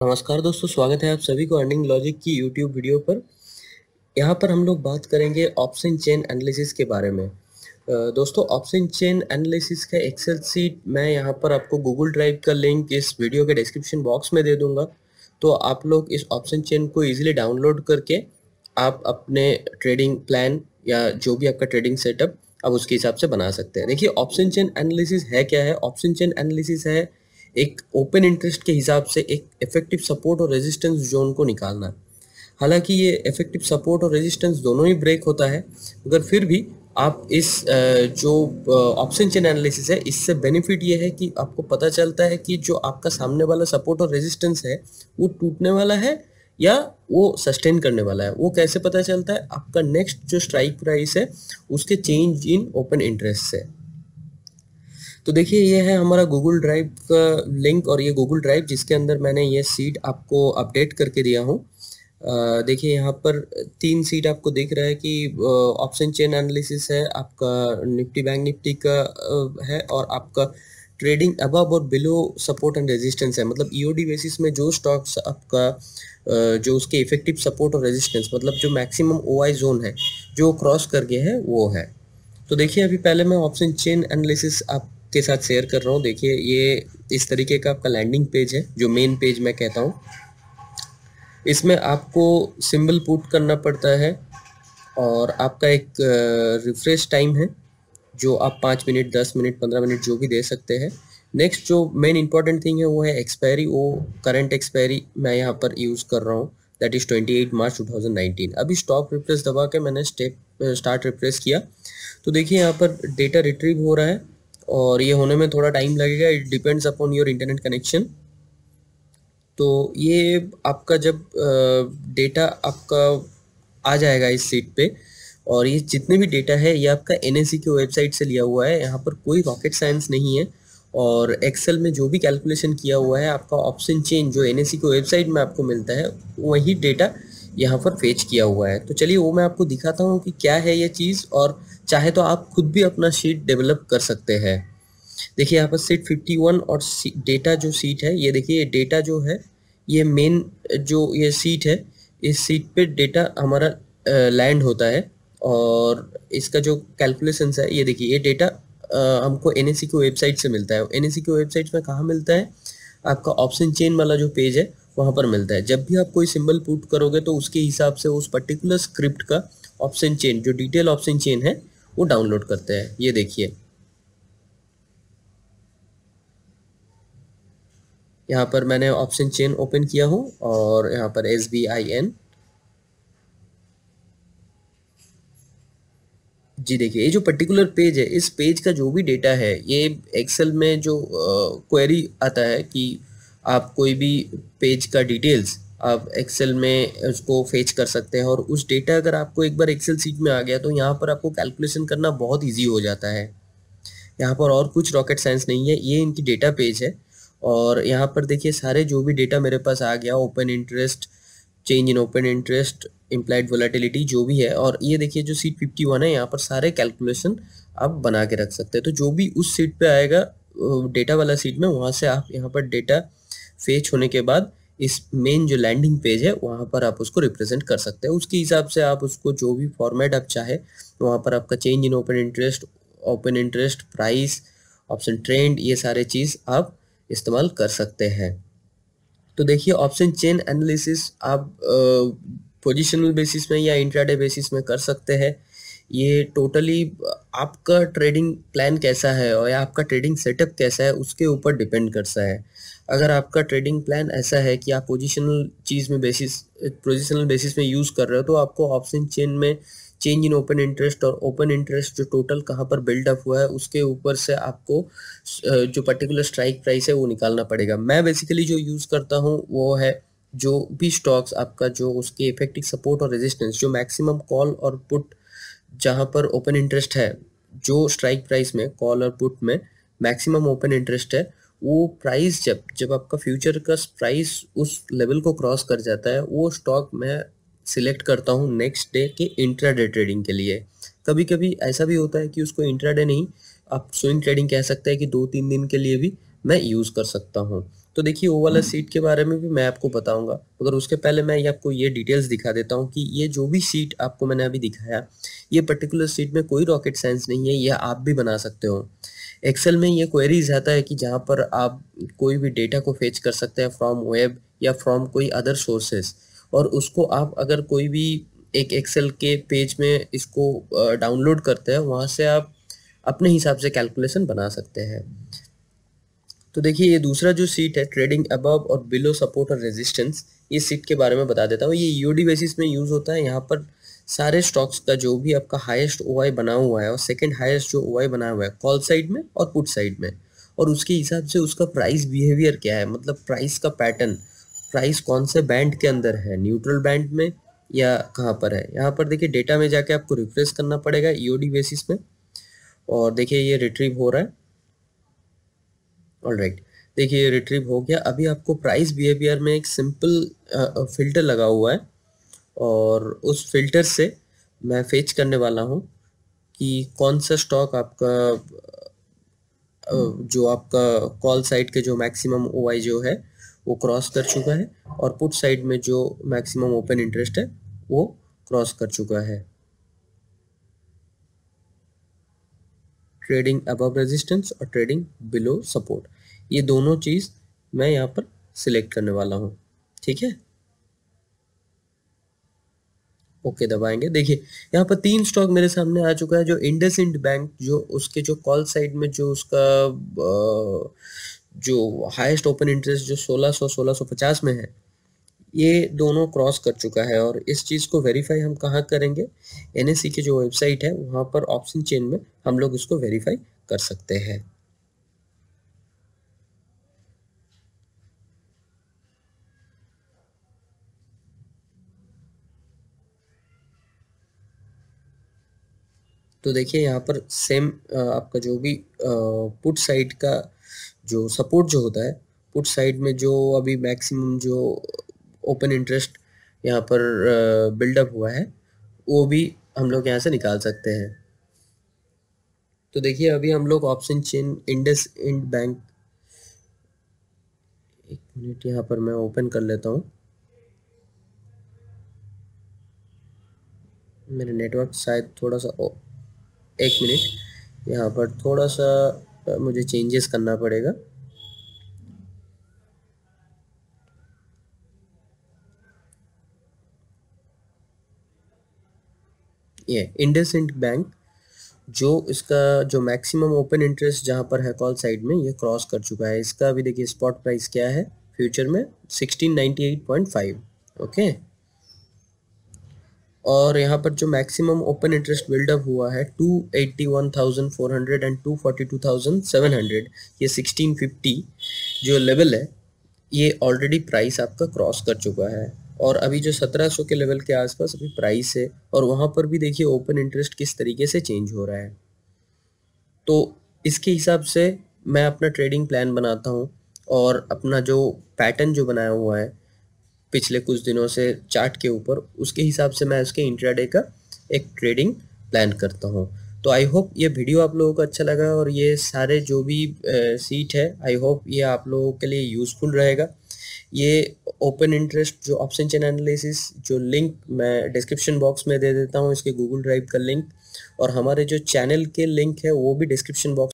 नमस्कार दोस्तों, स्वागत है आप सभी को अर्निंग लॉजिक की यूट्यूब वीडियो पर। यहाँ पर हम लोग बात करेंगे ऑप्शन चेन एनालिसिस के बारे में। दोस्तों, ऑप्शन चेन एनालिसिस का एक्सेल सीट मैं यहाँ पर आपको गूगल ड्राइव का लिंक इस वीडियो के डिस्क्रिप्शन बॉक्स में दे दूँगा। तो आप लोग इस ऑप्शन चेन को ईजिली डाउनलोड करके आप अपने ट्रेडिंग प्लान या जो भी आपका ट्रेडिंग सेटअप आप उसके हिसाब से बना सकते हैं। देखिए, ऑप्शन चेन एनालिसिस है क्या है? ऑप्शन चेन एनालिसिस है एक ओपन इंटरेस्ट के हिसाब से एक इफेक्टिव सपोर्ट और रेजिस्टेंस जोन को निकालना। हालांकि ये इफेक्टिव सपोर्ट और रेजिस्टेंस दोनों ही ब्रेक होता है, मगर फिर भी आप इस जो ऑप्शन चेन एनालिसिस है, इससे बेनिफिट ये है कि आपको पता चलता है कि जो आपका सामने वाला सपोर्ट और रेजिस्टेंस है वो टूटने वाला है या वो सस्टेन करने वाला है। वो कैसे पता चलता है? आपका नेक्स्ट जो स्ट्राइक प्राइस है उसके चेंज इन ओपन इंटरेस्ट से। तो देखिए, ये है हमारा गूगल ड्राइव का लिंक और ये गूगल ड्राइव जिसके अंदर मैंने ये सीट आपको अपडेट करके दिया हूँ। देखिए, यहाँ पर 3 सीट आपको दिख रहा है कि ऑप्शन चेन एनालिसिस है, आपका निफ्टी बैंक निफ्टी का है, और आपका ट्रेडिंग अबव और बिलो सपोर्ट एंड रेजिस्टेंस है। मतलब ईओडी बेसिस में जो स्टॉक्स आपका जो उसके इफेक्टिव सपोर्ट और रेजिस्टेंस, मतलब जो मैक्सिमम ओआई जोन है जो क्रॉस कर गया है, वो है। तो देखिए, अभी पहले मैं ऑप्शन चेन एनालिसिस आपके साथ शेयर कर रहा हूँ। देखिए, ये इस तरीके का आपका लैंडिंग पेज है, जो मेन पेज मैं कहता हूँ। इसमें आपको सिंबल पुट करना पड़ता है और आपका एक रिफ्रेश टाइम है जो आप 5 मिनट, 10 मिनट, 15 मिनट जो भी दे सकते हैं। नेक्स्ट जो मेन इंपॉर्टेंट थिंग है वो है एक्सपायरी। वो करंट एक्सपायरी मैं यहाँ पर यूज़ कर रहा हूँ, दैट इज़ 28 मार्च 2019। अभी स्टॉप रिप्रेस दबा के मैंने स्टार्ट रिप्रेस किया। तो देखिए, यहाँ पर डेटा रिट्रीव हो रहा है और ये होने में थोड़ा टाइम लगेगा। It depends upon your internet connection. तो ये आपका जब डेटा आपका आ जाएगा इस सीट पे, और ये जितने भी डेटा है ये आपका एनएससी की वेबसाइट से लिया हुआ है। यहाँ पर कोई रॉकेट साइंस नहीं है, और एक्सेल में जो भी कैलकुलेशन किया हुआ है आपका ऑप्शन चेन जो एनएससी की वेबसाइट में आपको मिलता है, वही डेटा यहाँ पर फेच किया हुआ है। तो चलिए, वो मैं आपको दिखाता हूँ कि क्या है ये चीज़, और चाहे तो आप खुद भी अपना शीट डेवलप कर सकते हैं। देखिए, यहाँ पर सीट 51 और डेटा जो सीट है, ये देखिए डेटा जो है, ये मेन जो ये सीट है, इस सीट पे डेटा हमारा लैंड होता है। और इसका जो कैलकुलेशंस है, ये देखिए, ये डेटा हमको एनएससी की वेबसाइट से मिलता है। एनएससी की वेबसाइट में कहाँ मिलता है? आपका ऑप्शन चेन वाला जो पेज है वहाँ पर मिलता है। जब भी आप कोई सिंबल पुट करोगे तो उसके हिसाब से उस पर्टिकुलर स्क्रिप्ट का ऑप्शन चेन, जो डिटेल ऑप्शन चेन है, वो डाउनलोड करते हैं। ये देखिए, यहाँ पर मैंने ऑप्शन चेन ओपन किया हूँ और यहाँ पर SBIN। जी देखिए, ये जो पर्टिकुलर पेज है, इस पेज का जो भी डेटा है, ये एक्सेल में जो क्वेरी आता है कि आप कोई भी पेज का डिटेल्स आप एक्सेल में उसको फेच कर सकते हैं, और उस डेटा अगर आपको एक बार एक्सेल सीट में आ गया तो यहाँ पर आपको कैलकुलेशन करना बहुत ईजी हो जाता है। यहाँ पर और कुछ रॉकेट साइंस नहीं है, ये इनकी डेटा पेज है। और यहाँ पर देखिए, सारे जो भी डेटा मेरे पास आ गया, open interest, change in open interest, implied volatility जो भी है, और ये देखिए जो सीट 51 है, यहाँ पर सारे कैलकुलेशन आप बना के रख सकते हैं। तो जो भी उस सीट पे आएगा डेटा वाला सीट में, वहाँ से आप यहाँ पर डेटा फेच होने के बाद इस मेन जो लैंडिंग पेज है वहाँ पर आप उसको रिप्रेजेंट कर सकते हैं। उसके हिसाब से आप उसको जो भी फॉर्मेट आप चाहे, वहाँ पर आपका change in open interest, open interest price, option trend, ये सारे चीज़ आप इस्तेमाल कर सकते हैं। तो देखिए, ऑप्शन चेन एनालिसिस आप पोजिशनल बेसिस में या इंट्राडे बेसिस में कर सकते हैं। ये टोटली आपका ट्रेडिंग प्लान कैसा है और या आपका ट्रेडिंग सेटअप कैसा है उसके ऊपर डिपेंड करता है। अगर आपका ट्रेडिंग प्लान ऐसा है कि आप पोजिशनल बेसिस में यूज़ कर रहे हो, तो आपको ऑप्शन चेन में चेंज इन ओपन इंटरेस्ट और ओपन इंटरेस्ट जो टोटल कहाँ पर बिल्डअप हुआ है उसके ऊपर से आपको जो पर्टिकुलर स्ट्राइक प्राइस है वो निकालना पड़ेगा। मैं बेसिकली जो यूज़ करता हूँ वो है, जो भी स्टॉक्स आपका जो उसके इफेक्टिव सपोर्ट और रेजिस्टेंस, जो मैक्सिमम कॉल और पुट जहाँ पर ओपन इंटरेस्ट है, जो स्ट्राइक प्राइस में कॉल और पुट में मैक्सिमम ओपन इंटरेस्ट है, वो प्राइस जब जब आपका फ्यूचर का प्राइस उस लेवल को क्रॉस कर जाता है, वो स्टॉक मैं सिलेक्ट करता हूँ नेक्स्ट डे के इंट्राडे ट्रेडिंग के लिए। कभी कभी ऐसा भी होता है कि उसको इंट्राडे नहीं, आप स्विंग ट्रेडिंग कह सकते हैं कि 2-3 दिन के लिए भी मैं यूज़ कर सकता हूँ। तो देखिए वो वाला सीट के बारे में भी मैं आपको बताऊँगा, मगर उसके पहले मैं ये आपको ये डिटेल्स दिखा देता हूँ कि ये जो भी सीट आपको मैंने अभी दिखाया, ये पर्टिकुलर सीट में कोई रॉकेट साइंस नहीं है, ये आप भी बना सकते हो। एक्सेल में ये क्वेरीज आता है कि जहाँ पर आप कोई भी डेटा को फेच कर सकते हैं फ्रॉम वेब या फ्रॉम कोई अदर सोर्सेज, और उसको आप अगर कोई भी एक एक्सेल के पेज में इसको डाउनलोड करते हैं, वहाँ से आप अपने हिसाब से कैलकुलेशन बना सकते हैं। तो देखिए ये दूसरा जो सीट है, ट्रेडिंग अबव और बिलो सपोर्ट और रेजिस्टेंस, ये सीट के बारे में बता देता हूँ। ये ईओडी बेसिस में यूज़ होता है। यहाँ पर सारे स्टॉक्स का जो भी आपका हाईएस्ट ओआई बना हुआ है और सेकंड हाईएस्ट जो ओआई बना हुआ है कॉल साइड में और पुट साइड में, और उसके हिसाब से उसका प्राइस बिहेवियर क्या है, मतलब प्राइस का पैटर्न, प्राइस कौन से बैंड के अंदर है, न्यूट्रल बैंड में या कहाँ पर है। यहाँ पर देखिए डेटा में जाके आपको रिफ्रेश करना पड़ेगा ईओडी बेसिस में, और देखिए ये रिट्रीव हो रहा है। ऑलराइट, देखिए रिट्रीव हो गया। अभी आपको प्राइस बिहेवियर में एक सिंपल फिल्टर लगा हुआ है, और उस फिल्टर से मैं फेच करने वाला हूँ कि कौन सा स्टॉक आपका जो आपका कॉल साइड के जो मैक्सिमम ओआई जो है वो क्रॉस कर चुका है, और पुट साइड में जो मैक्सिमम ओपन इंटरेस्ट है वो क्रॉस कर चुका है। ट्रेडिंग अबव रेजिस्टेंस और ट्रेडिंग बिलो सपोर्ट, ये दोनों चीज़ मैं यहाँ पर सिलेक्ट करने वाला हूँ। ठीक है, ओके दबाएंगे। देखिए यहाँ पर 3 स्टॉक मेरे सामने आ चुका है। जो इंडसइंड बैंक, जो उसके जो कॉल साइड में जो उसका जो हाईएस्ट ओपन इंटरेस्ट जो 1650 में है, ये दोनों क्रॉस कर चुका है। और इस चीज़ को वेरीफाई हम कहाँ करेंगे, एनएसई की जो वेबसाइट है वहाँ पर ऑप्शन चेन में हम लोग इसको वेरीफाई कर सकते हैं। तो देखिए यहाँ पर सेम आपका जो भी पुट साइड का जो सपोर्ट जो होता है, पुट साइड में जो अभी मैक्सिमम जो ओपन इंटरेस्ट यहाँ पर बिल्डअप हुआ है, वो भी हम लोग यहाँ से निकाल सकते हैं। तो देखिए अभी हम लोग ऑप्शन चेन इंडसइंड बैंक, एक मिनट यहाँ पर मैं ओपन कर लेता हूँ। मेरे नेटवर्क शायद थोड़ा सा एक मिनट, यहाँ पर थोड़ा सा मुझे चेंजेस करना पड़ेगा। ये इंडसइंड बैंक, जो इसका जो मैक्सिमम ओपन इंटरेस्ट जहाँ पर है कॉल साइड में, ये क्रॉस कर चुका है। इसका अभी देखिए स्पॉट प्राइस क्या है फ्यूचर में, 1698.5। ओके, और यहाँ पर जो मैक्सिमम ओपन इंटरेस्ट बिल्डअप हुआ है 281,400 एंड 242,700, ये 1650 जो लेवल है, ये ऑलरेडी प्राइस आपका क्रॉस कर चुका है। और अभी जो 1700 के लेवल के आसपास अभी प्राइस है, और वहाँ पर भी देखिए ओपन इंटरेस्ट किस तरीके से चेंज हो रहा है। तो इसके हिसाब से मैं अपना ट्रेडिंग प्लान बनाता हूँ, और अपना जो पैटर्न जो बनाया हुआ है पिछले कुछ दिनों से चार्ट के ऊपर, उसके हिसाब से मैं उसके इंट्राडे का एक ट्रेडिंग प्लान करता हूँ। तो आई होप ये वीडियो आप लोगों को अच्छा लगा, और ये सारे जो भी सीट है, आई होप ये आप लोगों के लिए यूज़फुल रहेगा। ये ओपन इंटरेस्ट जो ऑप्शन चेन एनालिसिस, जो लिंक मैं डिस्क्रिप्शन बॉक्स में दे देता हूँ, इसके गूगल ड्राइव का लिंक, और हमारे जो चैनल के लिंक है वो भी डिस्क्रिप्शन बॉक्स